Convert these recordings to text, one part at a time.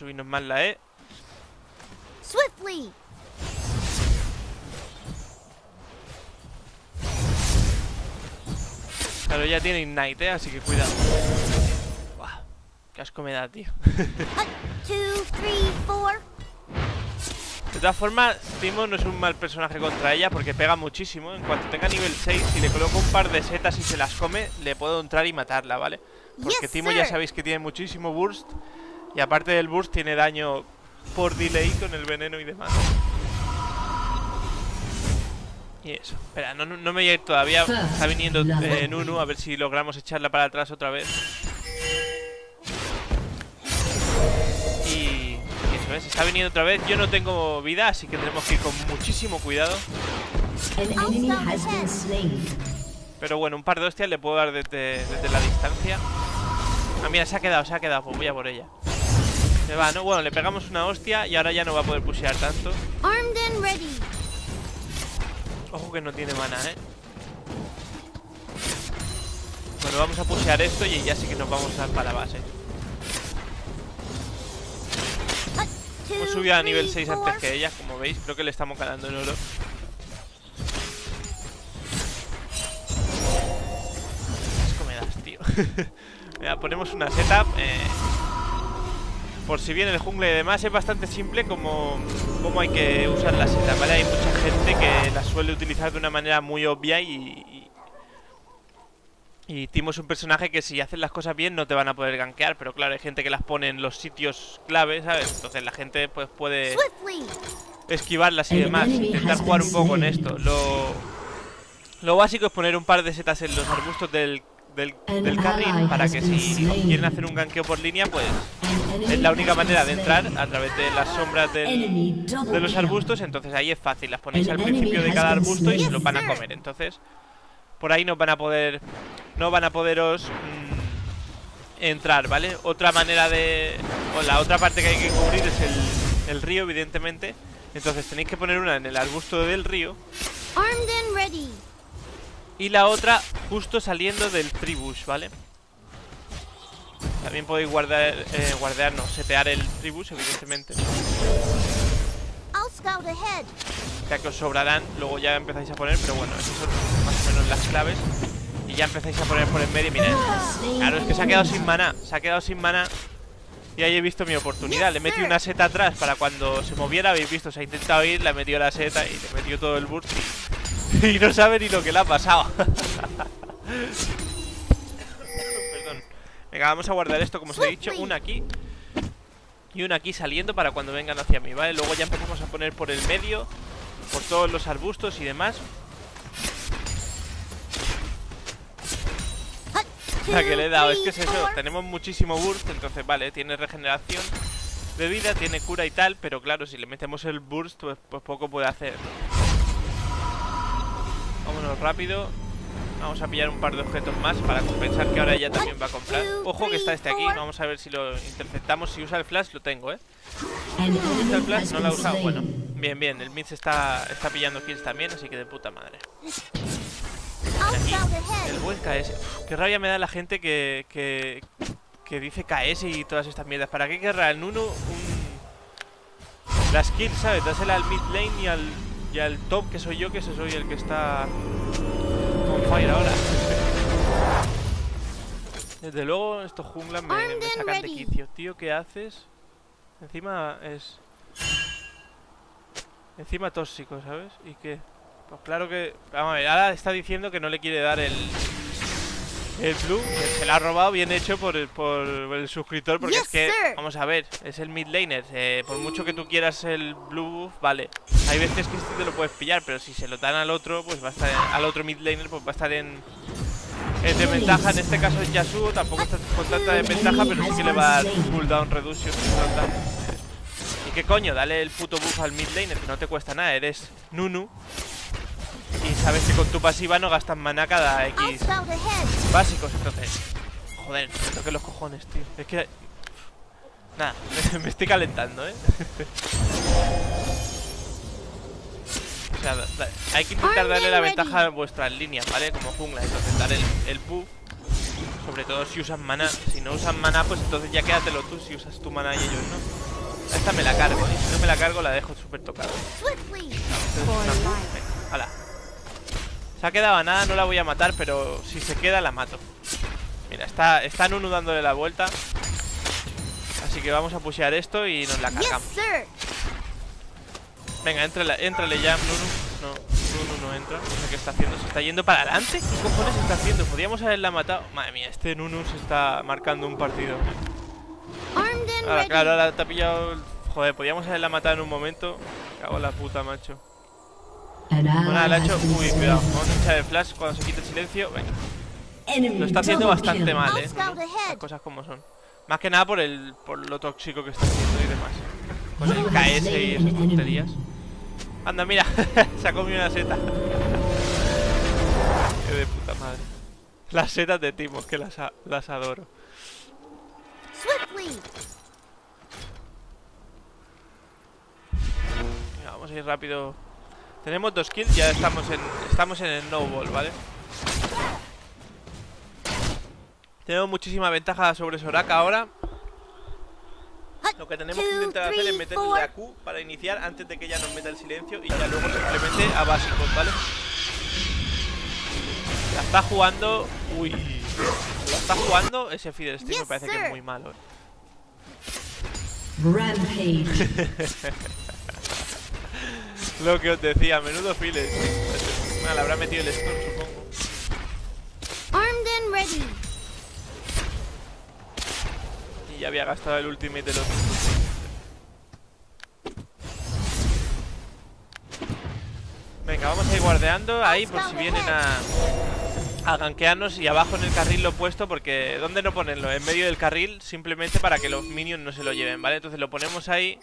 subirnos más la E. Swiftly. Claro, ya tiene Ignite, así que cuidado. Buah, qué asco me da, tío. 1, 2, 3, 4. De todas formas, Teemo no es un mal personaje contra ella porque pega muchísimo. En cuanto tenga nivel 6, si le coloco un par de setas y se las come, le puedo entrar y matarla, ¿vale? Porque Teemo ya sabéis que tiene muchísimo burst. Y aparte del burst tiene daño por delay con el veneno y demás. Y eso. Espera, no me voy a ir todavía. Está viniendo Nunu, a ver si logramos echarla para atrás otra vez. Y eso es, está viniendo otra vez. Yo no tengo vida, así que tenemos que ir con muchísimo cuidado. Pero bueno, un par de hostias le puedo dar desde la distancia. Ah, mira, se ha quedado, pues voy a por ella. Se va, ¿no? Bueno, le pegamos una hostia y ahora ya no va a poder pushear tanto. Armed and ready. Ojo que no tiene mana, ¿eh? Bueno, vamos a pushear esto y ya sí que nos vamos a para la base. Hemos subido a nivel 6 antes que ella, como veis. Creo que le estamos ganando en oro. Asco me das, tío. Mira, ponemos una setup. Por si viene el jungla y demás, es bastante simple como hay que usar la setup, ¿vale? Hay mucha gente que la suele utilizar de una manera muy obvia y Teemo es un personaje que si haces las cosas bien no te van a poder gankear, pero claro, hay gente que las pone en los sitios clave, ¿sabes? Entonces la gente pues puede esquivarlas y demás, intentar jugar un poco con esto. Lo básico es poner un par de setas en los arbustos del carril para que si quieren hacer un gankeo por línea, pues es la única manera de entrar a través de las sombras de los arbustos. Entonces ahí es fácil, las ponéis al principio de cada arbusto y se los van a comer. Entonces por ahí no van a poderos entrar, ¿vale? Otra manera o la otra parte que hay que cubrir es el río, evidentemente. Entonces tenéis que poner una en el arbusto del río y la otra justo saliendo del tribush, ¿vale? También podéis setear el tribush, evidentemente. Ya que os sobrarán, luego ya empezáis a poner, pero bueno, esas son más o menos las claves. Y ya empezáis a poner por en medio, mirad. Claro, es que se ha quedado sin maná. Y ahí he visto mi oportunidad. Le he metido una seta atrás para cuando se moviera. Habéis visto, se ha intentado ir, le ha metido la seta y le he metido todo el burst y no sabe ni lo que le ha pasado. Perdón. Venga, vamos a guardar esto como os he dicho. Una aquí y una aquí saliendo para cuando vengan hacia mí, ¿vale? Luego ya empezamos a poner por el medio, por todos los arbustos y demás. La que le he dado, es que es eso, tenemos muchísimo burst, entonces vale, tiene regeneración de vida, tiene cura y tal, pero claro, si le metemos el burst, pues poco puede hacer. Vámonos rápido. Vamos a pillar un par de objetos más para compensar que ahora ella también va a comprar. Ojo que está este aquí, vamos a ver si lo interceptamos. Si usa el flash, lo tengo, ¿eh? ¿Usa el flash? No lo ha usado, bueno. Bien, el mid está pillando kills también, así que de puta madre. Aquí, el buen KS. Uf, qué rabia me da la gente que dice KS y todas estas mierdas. ¿Para qué querrá el Nunu las kills, ¿sabes? Dásela al mid lane y al top, que soy yo, que soy el que está on fire ahora. Desde luego estos junglas me sacan de quicio. Tío, ¿qué haces? Encima tóxico, ¿sabes? ¿Y qué? Pues claro que... Vamos a ver, ahora está diciendo que no le quiere dar el blue, que se la ha robado, bien hecho por el suscriptor, porque es que, vamos a ver, es el mid laner, por mucho que tú quieras el blue buff, vale, hay veces que este te lo puedes pillar, pero si se lo dan al otro, pues va a estar al otro mid laner, pues va a estar en desventaja. En este caso es Yasuo, tampoco está con tanta desventaja, pero sí que le va a dar cooldown reduction. ¿Y qué coño? Dale el puto buff al mid laner, que no te cuesta nada, eres Nunu. Y sabes que con tu pasiva no gastas maná cada X básicos, entonces... Joder, me toqué los cojones, tío. Es que... Nada, me estoy calentando, ¿eh? O sea, hay que intentar darle la ventaja a vuestras líneas, ¿vale? Como jungla, entonces dar el buff. Sobre todo si usan maná. Si no usan maná, pues entonces ya quédatelo tú si usas tu maná y ellos no. Esta me la cargo, y si no me la cargo la dejo súper tocada. Swiftly. Venga, hala. Se ha quedado a nada, no la voy a matar, pero si se queda la mato. Mira, está Nunu dándole la vuelta. Así que vamos a pushear esto y nos la Yes, cargamos. sir. Venga, éntrale ya, Nunu. No, Nunu no entra. No sé qué está haciendo. ¿Se está yendo para adelante? ¿Qué cojones está haciendo? Podríamos haberla matado. Madre mía, este Nunu se está marcando un partido. Armed and Ahora, ready. claro, ahora te ha pillado. Joder, podríamos haberla matado en un momento. Me cago en la puta, macho. Bueno, la ha hecho. Uy, cuidado. Vamos a echar el flash cuando se quite el silencio. Venga. Lo está haciendo bastante mal, I'll scout Las ahead. cosas como son. Más que nada por lo tóxico que está haciendo y demás. Con el KS y esas tonterías. Anda, mira. Se ha comido una seta. Qué de puta madre. Las setas de Timo, que las adoro. Swiftly. Venga, vamos a ir rápido. Tenemos 2 kills, ya estamos en el no ball, ¿vale? Tenemos muchísima ventaja sobre Soraka ahora. Lo que tenemos que intentar hacer es meterle la Q para iniciar antes de que ella nos meta el silencio y ya luego simplemente a básicos, ¿vale? La está jugando. Uy. La está jugando. Ese feeder stick me parece que es muy malo. Rampage. Lo que os decía, menudo feeder stick. Le habrá metido el stun, supongo. Armed and ready. Y ya había gastado el ultimate de los. Venga, vamos a ir guardeando ahí por si vienen a gankearnos. Y abajo en el carril lo he puesto porque... ¿Dónde no ponerlo? En medio del carril, simplemente para que los minions no se lo lleven, ¿vale? Entonces lo ponemos ahí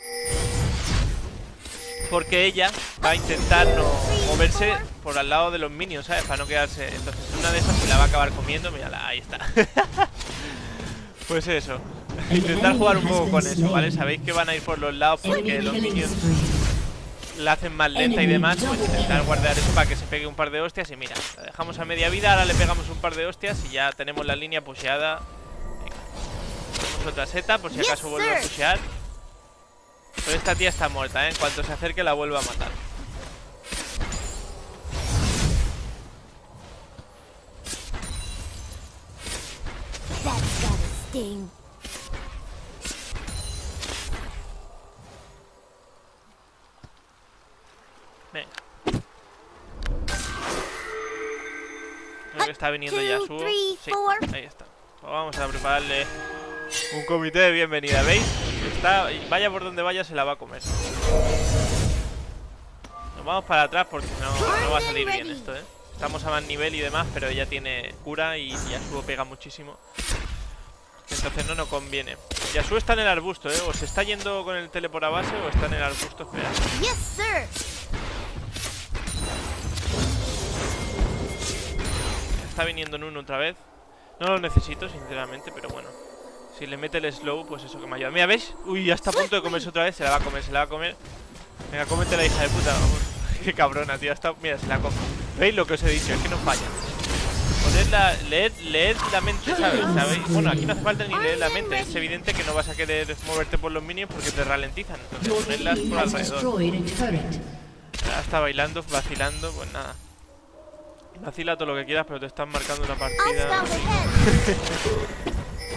porque ella va a intentar no moverse por al lado de los minions, ¿sabes? Para no quedarse... Entonces una de esas se la va a acabar comiendo. Mírala, ahí está. Pues eso. Intentar jugar un poco con eso, ¿vale? Sabéis que van a ir por los lados porque los minions la hacen más lenta y demás. Pues intentar guardar eso para que se pegue un par de hostias. Y mira, la dejamos a media vida, ahora le pegamos un par de hostias y ya tenemos la línea pusheada. Venga. Ponemos otra seta por si acaso vuelve a pushear. Pero esta tía está muerta, ¿eh? En cuanto se acerque la vuelva a matar. That's gotta sting. Venga. Creo que está viniendo Yasuo. Sí, ahí está. Pues vamos a prepararle un comité de bienvenida, ¿veis? Está, vaya por donde vaya se la va a comer. Nos vamos para atrás porque no va a salir bien esto, ¿eh? Estamos a más nivel y demás, pero ella tiene cura y Yasuo pega muchísimo. Entonces no nos conviene. Yasuo está en el arbusto, ¿eh? O se está yendo con el teleport a base o está en el arbusto esperando. Yes, sir. Está viniendo Nunu otra vez. No lo necesito, sinceramente, pero bueno. Si le mete el slow, pues eso que me ayuda. Mira, ¿veis? Uy, ya está a punto de comerse otra vez. Se la va a comer, se la va a comer. Venga, cómete la hija de puta, vamos. Qué cabrona, tío. Mira, se la come. ¿Veis lo que os he dicho? Es que no falla. Leed la mente, ¿sabéis? Bueno, aquí no hace falta ni leer la mente. Es evidente que no vas a querer moverte por los minions porque te ralentizan. Entonces ponerlas por alrededor. Ya está bailando, vacilando, pues nada. Vacila todo lo que quieras, pero te están marcando una I'll partida. scout ahead.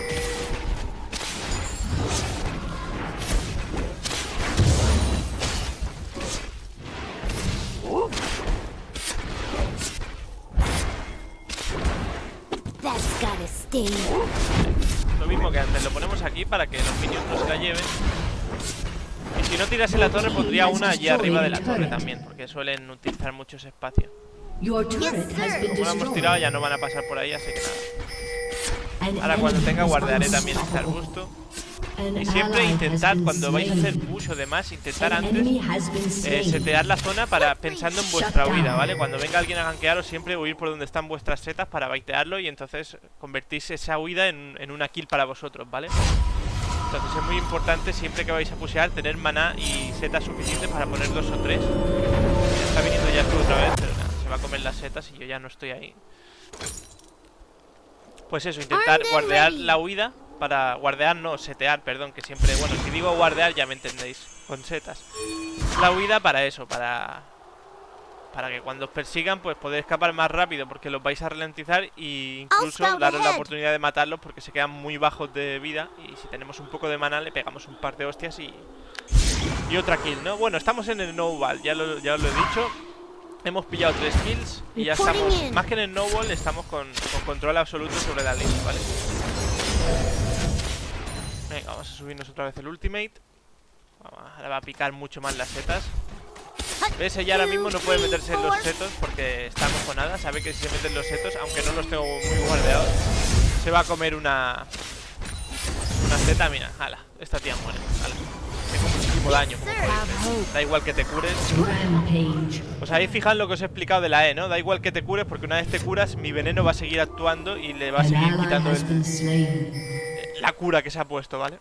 That's gotta sting. Lo mismo que antes, lo ponemos aquí para que los minions no se la lleven. Y si no tirase la torre, pondría una allí arriba de la torre también, porque suelen utilizar mucho ese espacio. Your turret has been Como la hemos tirado, ya no van a pasar por ahí, así que nada. Ahora cuando tenga guardaré también este arbusto. Y siempre intentad, cuando vais a hacer push o demás, intentar antes setear la zona pensando en vuestra huida, ¿vale? Cuando venga alguien a gankearos, siempre huir por donde están vuestras setas para baitearlo y entonces convertís esa huida en una kill para vosotros, ¿vale? Entonces es muy importante siempre que vais a pushear tener maná y setas suficientes para poner 2 o 3. Ya está viniendo Yasuo otra vez, pero nada, se va a comer las setas y yo ya no estoy ahí. Pues eso, intentar guardear la huida para guardear, no, setear, perdón, que siempre, bueno, si digo guardear ya me entendéis, con setas. La huida para eso, para que cuando os persigan pues poder escapar más rápido, porque los vais a ralentizar e incluso daros la oportunidad de matarlos porque se quedan muy bajos de vida y si tenemos un poco de mana le pegamos un par de hostias y otra kill, ¿no? Bueno, estamos en el Snowball, ya os lo he dicho. Hemos pillado 3 kills y ya estamos, más que en el Snowball, estamos con control absoluto sobre la línea, ¿vale? Venga, vamos a subirnos otra vez el ultimate. Ahora va a picar mucho más las setas. ¿Ves? Ella ahora mismo no puede meterse en los setos porque está acojonada. Sabe que si se meten los setos, aunque no los tengo muy guardeados, se va a comer una seta. Mira, ala, esta tía muere, ala. Tengo muchísimo daño, como podéis ver. Da igual que te cures. Os habéis fijado en lo que os he explicado de la E, ¿no? Da igual que te cures porque una vez te curas, mi veneno va a seguir actuando y le va a seguir quitando la cura que se ha puesto, ¿vale?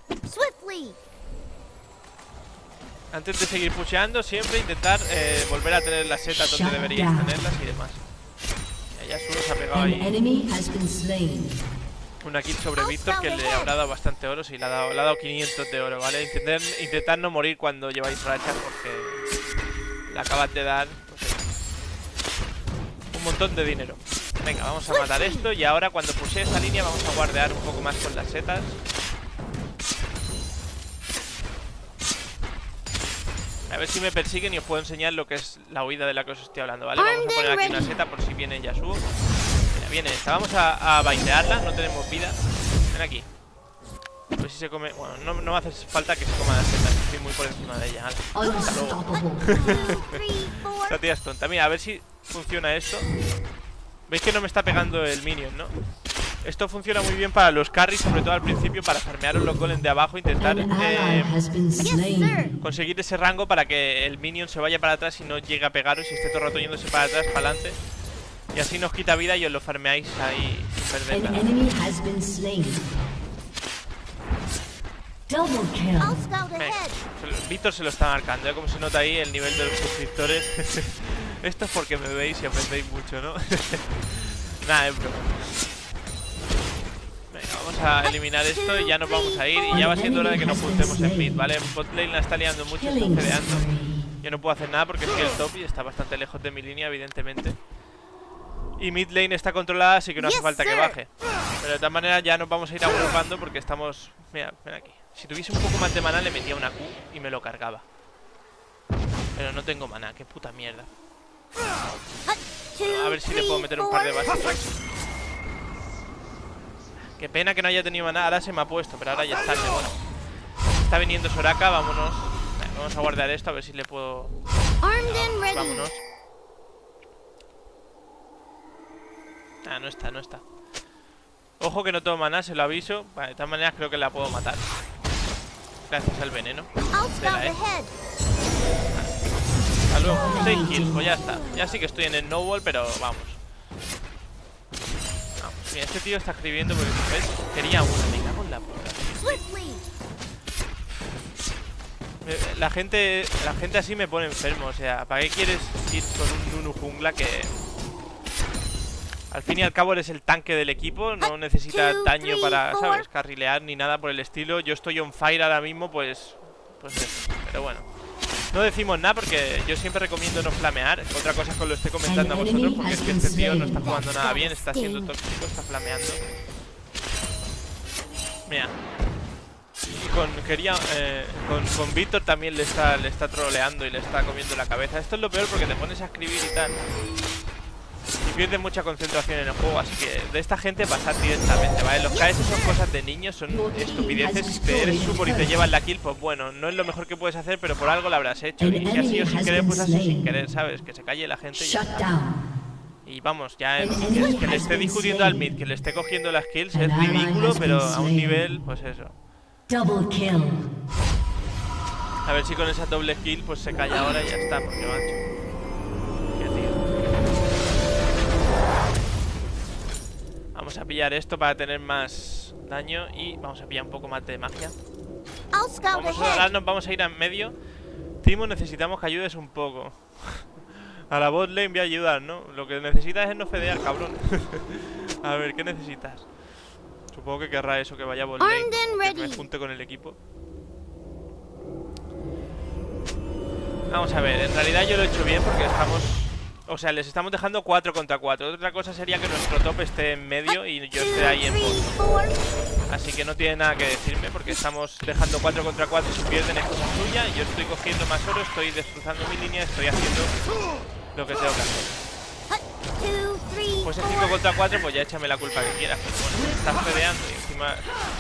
Antes de seguir pusheando, siempre intentar volver a tener las setas donde deberíais tenerlas y demás. Ya solo se ha pegado ahí una kill sobre Víctor que le habrá dado bastante oro. Sí, le ha dado 500 de oro, ¿vale? Intentad no morir cuando lleváis rachas porque le acabas de dar pues, un montón de dinero. Venga, vamos a matar esto y ahora cuando pushee esa línea vamos a guardear un poco más con las setas. A ver si me persiguen y os puedo enseñar lo que es la huida de la que os estoy hablando, ¿vale? Vamos a poner aquí una seta por si viene Yasuo. Mira, viene esta. Vamos a baitearla, no tenemos vida. Ven aquí. A ver si se come... Bueno, no me hace falta que se coma la seta. Estoy muy por encima de ella. Esta tía es tonta. Mira, a ver si funciona esto. ¿Veis que no me está pegando el minion, no? Esto funciona muy bien para los carries, sobre todo al principio, para farmearos los golems de abajo. Intentar conseguir ese rango para que el minion se vaya para atrás y no llegue a pegaros y esté todo el rato yéndose para atrás, para adelante. Y así nos quita vida y os lo farmeáis ahí sin perder nada. Víctor se lo está marcando, ¿eh? Como se nota ahí el nivel de los suscriptores. Esto es porque me veis y aprendéis mucho, ¿no? Nada, es broma. Venga, vamos a eliminar esto y ya nos vamos a ir. Y ya va siendo hora de que nos juntemos en mid, ¿vale? Botlane la está liando mucho, está fedeando. Yo no puedo hacer nada porque estoy el top y está bastante lejos de mi línea, evidentemente. Y mid lane está controlada, así que no hace falta que baje. Pero de todas maneras ya nos vamos a ir agrupando porque estamos... Mira, ven aquí. Si tuviese un poco más de mana le metía una Q y me lo cargaba. Pero no tengo mana, qué puta mierda. Bueno, a ver si le puedo meter un par de básicos. Qué pena que no haya tenido mana. Ahora se me ha puesto, pero ahora ya es tarde. Bueno, está viniendo Soraka, vámonos. Vamos a guardar esto, a ver si le puedo... Vámonos. Ah, no está, no está. Ojo que no tengo mana, se lo aviso. Vale, de todas maneras creo que la puedo matar. Gracias al veneno de la E. Hasta luego, 6 kills, pues ya está. Ya sí que estoy en el Snowball, pero vamos. Mira, este tío está escribiendo porque, ¿ves? Quería una, me cago en la puta. La gente así me pone enfermo, o sea, ¿para qué quieres ir con un Nunu jungla que... Al fin y al cabo eres el tanque del equipo, no necesitas daño para, ¿sabes? Carrilear ni nada por el estilo. Yo estoy on fire ahora mismo, pues eso. Pero bueno, no decimos nada porque yo siempre recomiendo no flamear. Otra cosa es que os lo esté comentando a vosotros porque es que este tío no está jugando nada bien, está siendo tóxico, está flameando. Mira. Con Víctor también le está troleando y le está comiendo la cabeza. Esto es lo peor porque te pones a escribir y tal y pierdes mucha concentración en el juego. Así que de esta gente pasad directamente, ¿vale? Los KS son cosas de niños, son estupideces. Si te eres support y te llevan la kill, pues bueno, no es lo mejor que puedes hacer, pero por algo la habrás hecho. Y si así o sin querer, pues así sin querer, ¿sabes? Que se calle la gente y ya está. Y vamos, ya que le esté discutiendo al mid, que le esté cogiendo las kills, es ridículo, pero a un nivel, pues eso. A ver si con esa doble kill pues se calla ahora y ya está, porque macho. Qué tío. Vamos a pillar esto para tener más daño y vamos a pillar un poco más de magia. Vamos a ir a medio. Timo, necesitamos que ayudes un poco. A la bot lane voy a ayudar, ¿no? Lo que necesitas es no fedear, cabrón. A ver, ¿qué necesitas? Supongo que querrá eso, que vaya a bot lane, Armed and que me ready. junte con el equipo. Vamos a ver, en realidad yo lo he hecho bien porque estamos... O sea, les estamos dejando 4 contra 4. Otra cosa sería que nuestro top esté en medio y yo esté ahí en bot. 2, 3, 4. Así que no tiene nada que decirme porque estamos dejando 4 contra 4 y si pierden es cosa suya. Yo estoy cogiendo más oro, estoy destrozando mi línea, estoy haciendo lo que tengo que hacer. 2, 3, Pues es 5 contra 4, pues ya échame la culpa que quieras. Pero bueno, estás peleando y encima...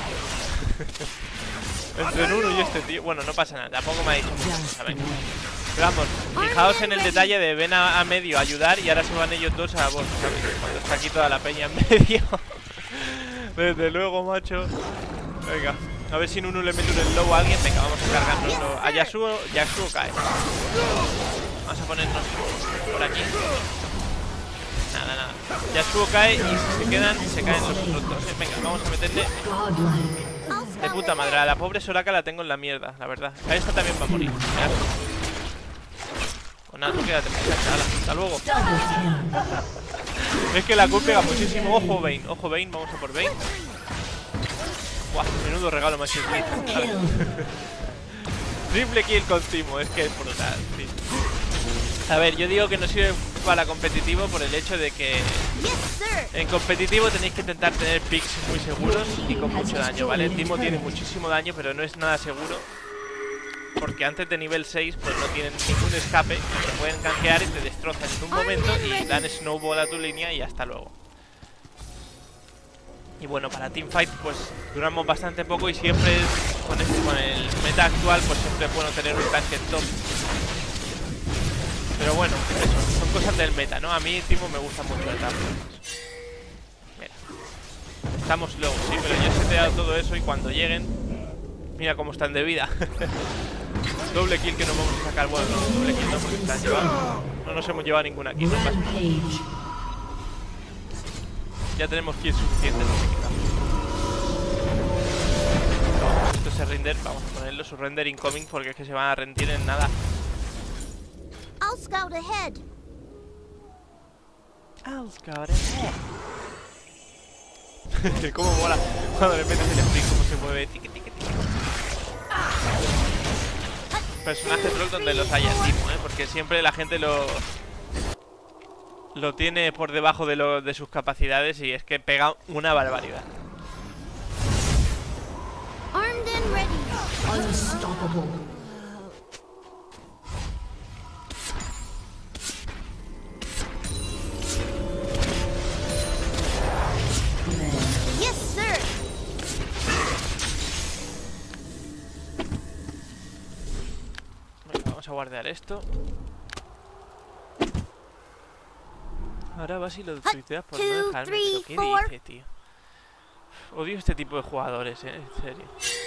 Entre uno y este tío... Bueno, no pasa nada, tampoco me ha dicho mucho, ¿sabes? Pero vamos, fijaos en el detalle de ven a medio a ayudar y ahora se van ellos dos a vos, ¿sabes? Cuando está aquí toda la peña en medio. Desde luego, macho. Venga, a ver si en uno le mete un slow a alguien. Venga, vamos a cargarnos a Yasuo. Yasuo cae. Vamos a ponernos por aquí. Nada, nada. Yasuo cae y si se quedan, se caen los otros dos. Venga, vamos a meterle de puta madre. A la pobre Soraka la tengo en la mierda, la verdad. A esta también va a morir. Mirad. Pues nada, tú quédate, chala. Hasta luego. Es que la Q pega muchísimo. Ojo Vayne, vamos a por Vayne. Buah, menudo regalo más chiquito. Triple kill con Timo, es que es brutal, sí. A ver, yo digo que no sirve para competitivo por el hecho de que en competitivo tenéis que intentar tener picks muy seguros y con mucho daño, ¿vale? Timo tiene muchísimo daño, pero no es nada seguro. Porque antes de nivel 6 pues no tienen ningún escape, te pueden gankear y te destrozan en un momento y dan snowball a tu línea y hasta luego. Y bueno, para teamfight pues duramos bastante poco y siempre con el meta actual pues siempre es bueno tener un tanque top. Pero bueno, eso, son cosas del meta, ¿no? A mí Timo me gusta mucho el tanque. Mira, estamos low, sí, pero yo he seteado todo eso y cuando lleguen, mira cómo están de vida. Doble kill que nos vamos a sacar. Bueno, no, doble kill no, porque están llevando. No nos hemos llevado ninguna kill, no pasa nada. Ya tenemos kills suficientes, no se quitamos. Esto es render, vamos a ponerlo su render incoming porque es que se van a rendir en nada. I'll scout ahead. Cómo mola cuando le metes el sprint, cómo se mueve. Tique, tique, tique. Personaje troll donde los haya Timo, porque siempre la gente lo tiene por debajo de sus capacidades y es que pega una barbaridad. Armed and ready. Unstoppable. Yes, sir. Venga, vamos a guardar esto. Ahora vas y lo tuiteas por no dejarme. ¿Pero qué dice, tío? Odio este tipo de jugadores, en serio.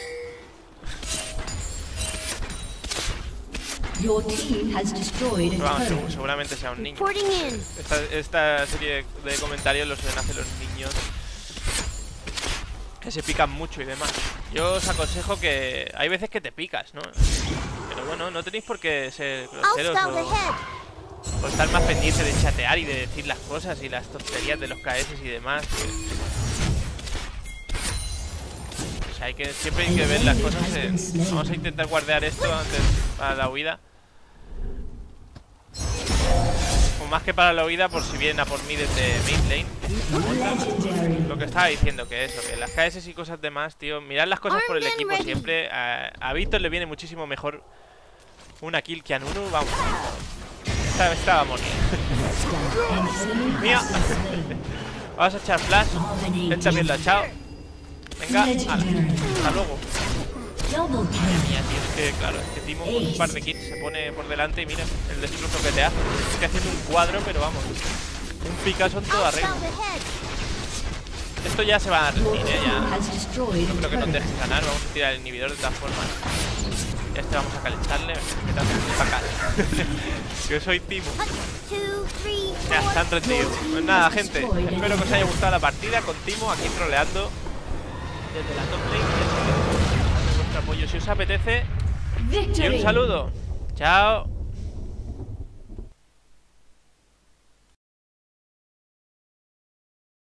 Your team has destroyed Pero a vamos, turret. seguramente sea un niño. Reporting in. Esta serie de comentarios los suelen hacer los niños que se pican mucho y demás. Yo os aconsejo que hay veces que te picas, ¿no? Pero bueno, no tenéis por qué ser I'll groseros scout ahead. o estar más pendiente de chatear y de decir las cosas y las tonterías de los KS y demás. O sea, siempre hay que ver las cosas. Vamos a intentar guardear esto antes para la huida. O más que para la huida, por si vienen a por mí desde mid lane. Lo que estaba diciendo, que eso, que las KS y cosas demás, tío. Mirad las cosas por el equipo siempre. A Víctor le viene muchísimo mejor una kill que a Nunu. Vamos. Esta va a morir. Mía. Vamos a echar flash. Él también lo ha echado. Venga, ala. Hasta luego. Double kill. Mía, tío, es que claro, es que Timo con un par de kills se pone por delante y mira el destrozo que te hace. Estoy haciendo un cuadro, pero vamos, un Picasso en toda I'll regla. scout ahead. Esto ya se va a rendir, ya. Has destroyed No a creo que nos turret. dejes ganar, vamos a tirar el inhibidor de todas formas. Y a este vamos a calentarle, que te haces para acá. Que soy Timo. 2, 3, Ya, 4. están rendidos. Pues nada, gente, espero que os haya gustado la partida con Timo aquí troleando desde la top lane. Dando vuestro apoyo si os apetece. Y un Victory. saludo. Chao.